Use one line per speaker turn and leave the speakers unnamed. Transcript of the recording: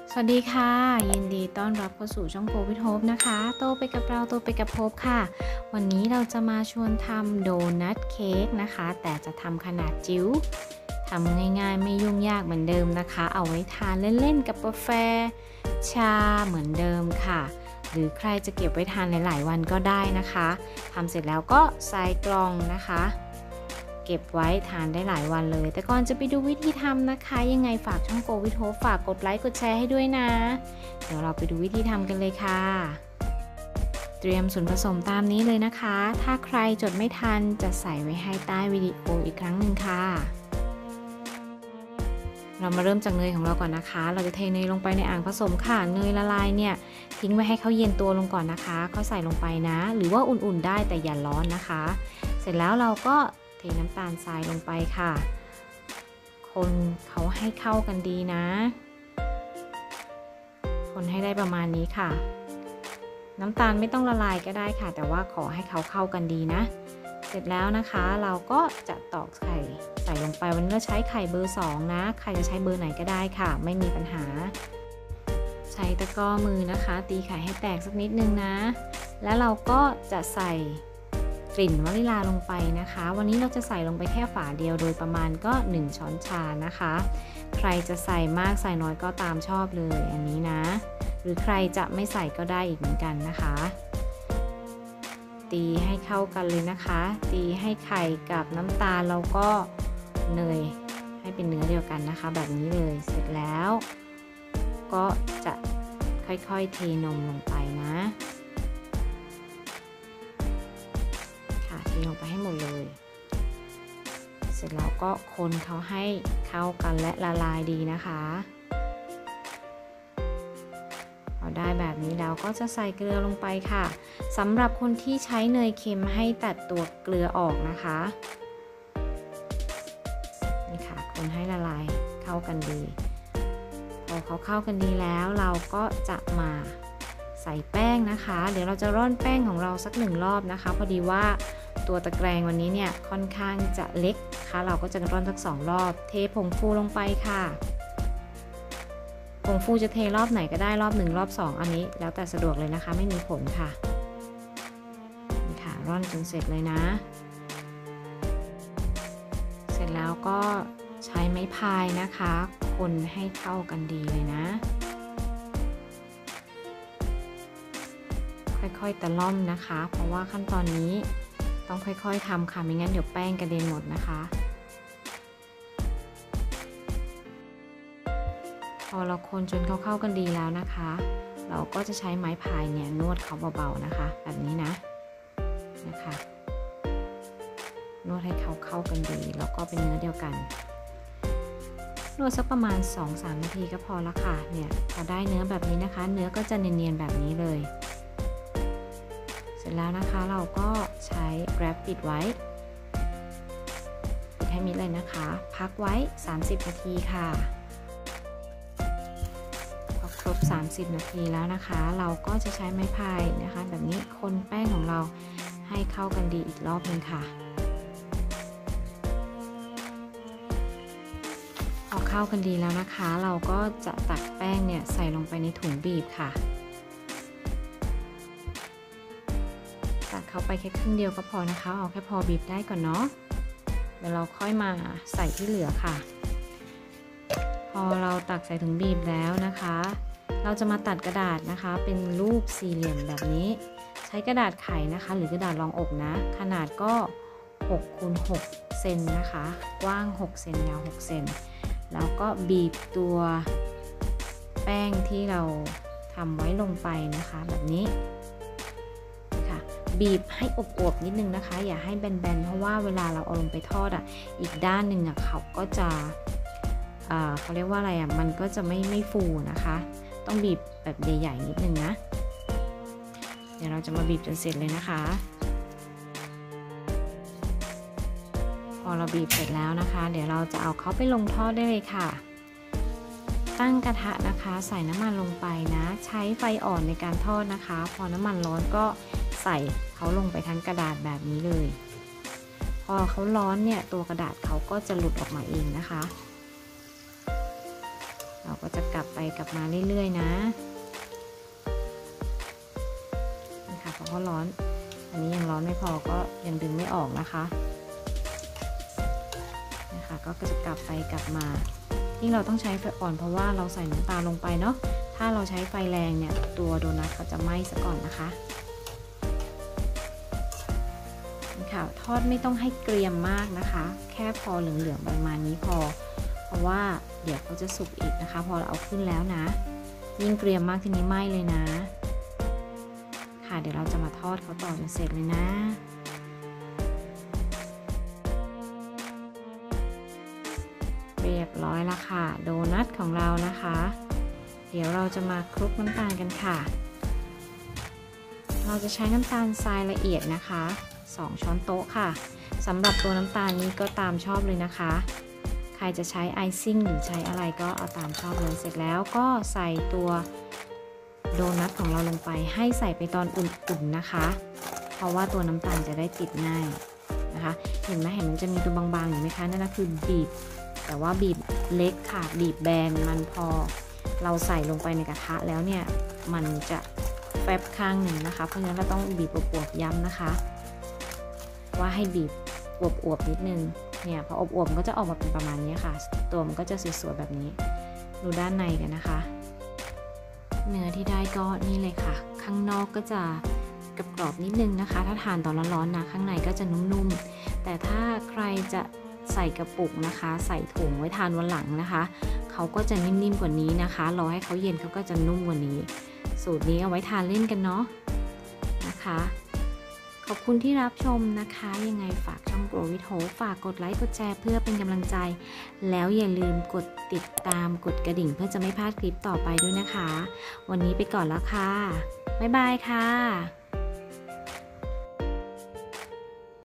สวัสดีค่ะยินดีต้อนรับเข้าสู่ช่องโพวิทโฮปนะคะโตไปกับเราโตไปกับโพบค่ะวันนี้เราจะมาชวนทำโดนัทเค้กนะคะแต่จะทำขนาดจิ๋วทำง่ายๆไม่ยุ่งยากเหมือนเดิมนะคะเอาไว้ทานเล่นๆกับกาแฟชาเหมือนเดิมค่ะหรือใครจะเก็บไว้ทานหลายๆวันก็ได้นะคะทำเสร็จแล้วก็ใส่กล่องนะคะเก็บไว้ทานได้หลายวันเลยแต่ก่อนจะไปดูวิธีทำนะคะยังไงฝากช่องโกวิทโฮปฝากกดไลค์กดแชร์ให้ด้วยนะเดี๋ยวเราไปดูวิธีทำกันเลยค่ะเตรียมส่วนผสมตามนี้เลยนะคะถ้าใครจดไม่ทันจะใส่ไว้ให้ใต้วิดีโออีกครั้งหนึ่งค่ะเรามาเริ่มจากเนยของเราก่อนนะคะเราจะเทเนยลงไปในอ่างผสมค่ะเนยละลายเนี่ยทิ้งไว้ให้เขาเย็นตัวลงก่อนนะคะเขาใส่ลงไปนะหรือว่าอุ่นๆได้แต่อย่าร้อนนะคะเสร็จแล้วเราก็เทน้ำตาลทรายลงไปค่ะคนเขาให้เข้ากันดีนะคนให้ได้ประมาณนี้ค่ะน้ำตาลไม่ต้องละลายก็ได้ค่ะแต่ว่าขอให้เขาเข้ากันดีนะเสร็จแล้วนะคะเราก็จะตอกไข่ใส่ลงไปวันนี้เราใช้ไข่เบอร์2นะใครจะใช้เบอร์ไหนก็ได้ค่ะไม่มีปัญหาใช้ตะกร้อมือนะคะตีไข่ให้แตกสักนิดนึงนะแล้วเราก็จะใส่กลิ่นวานิลาลงไปนะคะวันนี้เราจะใส่ลงไปแค่ฝาเดียวโดยประมาณก็1ช้อนชานะคะใครจะใส่มากใส่น้อยก็ตามชอบเลยอันนี้นะหรือใครจะไม่ใส่ก็ได้อีกเหมือนกันนะคะตีให้เข้ากันเลยนะคะตีให้ไข่กับน้ำตาลแล้วก็เนยให้เป็นเนื้อเดียวกันนะคะแบบนี้เลยเสร็จแล้วก็จะค่อยๆเทนมลงไปนะค่ะเทลงไปให้หมดเลยเสร็จแล้วก็คนเขาให้เข้ากันและละลายดีนะคะได้แบบนี้แล้วก็จะใส่เกลือลงไปค่ะสำหรับคนที่ใช้เนยเค็มให้ตัดตัวเกลือออกนะคะนี่ค่ะคนให้ละลายเข้ากันดีพอเขาเข้ากันดีแล้วเราก็จะมาใส่แป้งนะคะเดี๋ยวเราจะร่อนแป้งของเราสัก1รอบนะคะพอดีว่าตัวตะแกรงวันนี้เนี่ยค่อนข้างจะเล็กค่ะเราก็จะร่อนสัก2รอบเทผงฟูลงไปค่ะผงฟูจะเทรอบไหนก็ได้รอบ1รอบ2อันนี้แล้วแต่สะดวกเลยนะคะไม่มีผลค่ะนี่ค่ะร่อนจนเสร็จเลยนะเสร็จแล้วก็ใช้ไม้พายนะคะคนให้เข้ากันดีเลยนะค่อยๆตะล่อมนะคะเพราะว่าขั้นตอนนี้ต้องค่อยๆทำค่ะไม่งั้นเดี๋ยวแป้งกระเด็นหมดนะคะพอเราคนจนเขาเข้ากันดีแล้วนะคะเราก็จะใช้ไม้พายเนี่ยนวดเขาเบาๆนะคะแบบนี้นะคะนวดให้เขาเข้ากันดีแล้วก็เป็นเนื้อเดียวกันนวดสักประมาณ 2-3 นาทีก็พอละค่ะเนี่ยพอได้เนื้อแบบนี้นะคะเนื้อก็จะเนียนๆแบบนี้เลยเสร็จแล้วนะคะเราก็ใช้แรปปิดไว้ปิดให้มิดเลยนะคะพักไว้30 นาทีค่ะครบ30 นาทีแล้วนะคะเราก็จะใช้ไม้พายนะคะแบบนี้คนแป้งของเราให้เข้ากันดีอีกรอบนึงค่ะพอเข้ากันดีแล้วนะคะเราก็จะตักแป้งเนี่ยใส่ลงไปในถุงบีบค่ะตักเข้าไปแค่ครึ่งเดียวก็พอนะคะเอาแค่พอบีบได้ก่อนเนาะเดี๋ยวเราค่อยมาใส่ที่เหลือค่ะพอเราตักใส่ถุงบีบแล้วนะคะเราจะมาตัดกระดาษนะคะเป็นรูปสี่เหลี่ยมแบบนี้ใช้กระดาษไขนะคะหรือกระดาษรองอกนะขนาดก็6x6 เซนนะคะกว้าง6เซนยาว6เซนแล้วก็บีบตัวแป้งที่เราทำไว้ลงไปนะคะแบบนี้ค่ะบีบให้อวบๆนิดนึงนะคะอย่าให้แบนๆเพราะว่าเวลาเราเอาลงไปทอดอีกด้านหนึ่งเขาก็จะเขาเรียกว่าอะไรมันก็จะไม่ฟูนะคะต้องบีบแบบใหญ่ๆนิดนึงนะเดี๋ยวเราจะมาบีบจนเสร็จเลยนะคะพอเราบีบเสร็จแล้วนะคะเดี๋ยวเราจะเอาเขาไปลงทอดได้เลยค่ะตั้งกระทะนะคะใส่น้ำมันลงไปนะใช้ไฟอ่อนในการทอดนะคะพอน้ำมันร้อนก็ใส่เขาลงไปทั้งกระดาษแบบนี้เลยพอเขาร้อนเนี่ยตัวกระดาษเขาก็จะหลุดออกมาเองนะคะเราก็จะกลับไปกลับมาเรื่อยๆนะนี่ค่ะเพราะเขาร้อนอันนี้ยังร้อนไม่พอก็ยังดึงไม่ออกนะคะนะคะก็จะกลับไปกลับมาที่เราต้องใช้ไฟอ่อนเพราะว่าเราใส่น้ำตาลลงไปเนาะถ้าเราใช้ไฟแรงเนี่ยตัวโดนัทเขาจะไหม้ซะก่อนนะคะนี่ค่ะทอดไม่ต้องให้เกรียมมากนะคะแค่พอเหลืองๆประมาณนี้พอเพราะว่าเดี๋ยวเขาจะสุกอีกนะคะพอเราเอาขึ้นแล้วนะยิ่งเกรียมมากทีนี้ไหม้เลยนะค่ะเดี๋ยวเราจะมาทอดเขาต่อจนเสร็จเลยนะเรียบร้อยแล้วค่ะโดนัทของเรานะคะเดี๋ยวเราจะมาคลุกน้ำตาลกันค่ะเราจะใช้น้ำตาลทรายละเอียดนะคะ2 ช้อนโต๊ะค่ะสำหรับตัวน้ำตาลนี้ก็ตามชอบเลยนะคะใครจะใช้ไอซิ่งหรือใช้อะไรก็เอาตามชอบเลยเสร็จแล้วก็ใส่ตัวโดนัทของเราลงไปให้ใส่ไปตอนอุ่นๆนะคะเพราะว่าตัวน้ำตาลจะได้ติดง่ายนะคะเห็นไหมเห็นมันจะมีตัวบางๆอยู่ไหมคะนั่นก็คือบีบแต่ว่าบีบเล็กค่ะบีบแบนมันพอเราใส่ลงไปในกระทะแล้วเนี่ยมันจะแฟบข้างหนึ่งนะคะเพราะฉะนั้นเราต้องบีบอวบๆย้ำนะคะว่าให้บีบอวบๆนิดนึงเนี่ยพออวบๆมันก็จะออกมาเป็นประมาณนี้ค่ะตัวมันก็จะสวยๆแบบนี้ดูด้านในกันนะคะเนื้อที่ได้ก็นี่เลยค่ะข้างนอกก็จะกรอบนิดนึงนะคะถ้าทานตอนร้อนๆนะข้างในก็จะนุ่มๆแต่ถ้าใครจะใส่กระปุกนะคะใส่ถุงไว้ทานวันหลังนะคะเขาก็จะนิ่มๆกว่านี้นะคะรอให้เขาเย็นเขาก็จะนุ่มกว่านี้สูตรนี้เอาไว้ทานเล่นกันเนาะนะคะขอบคุณที่รับชมนะคะยังไงฝากช่อง Grow with Hope ฝากกดไลค์กดแชร์เพื่อเป็นกำลังใจแล้วอย่าลืมกดติดตามกดกระดิ่งเพื่อจะไม่พลาดคลิปต่อไปด้วยนะคะวันนี้ไปก่อนแล้วค่ะบ๊ายบายค่ะ